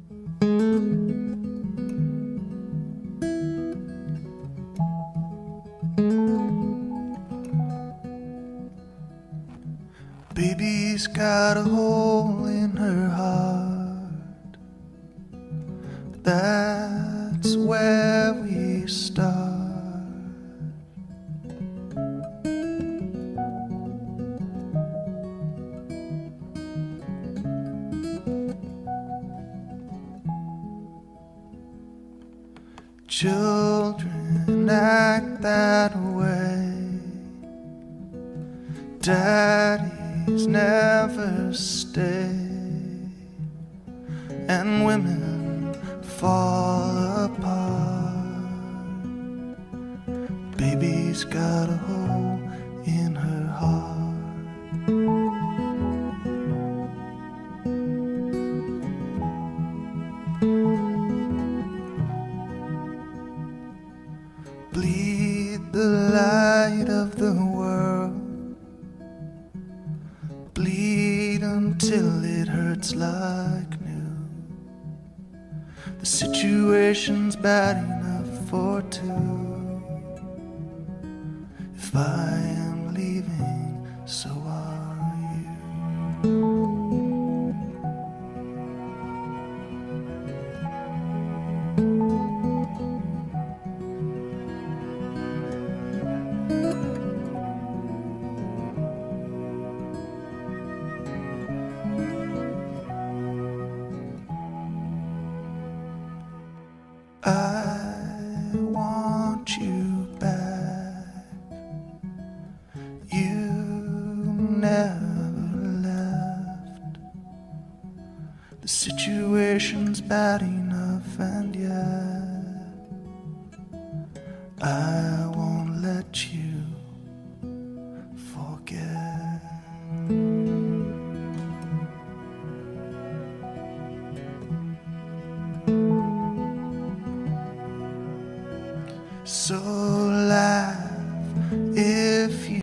Baby's got a hole in her heart. That's where we start. Children act that way. Daddies never stay, and women fall apart. Baby's got a hole in her heart. Bleed the light of the world. Bleed until it hurts like new. The situation's bad enough for two. If I am leaving, so are you. I want you back. You never left. The situation's bad enough, and yet I won't let you forget. So lie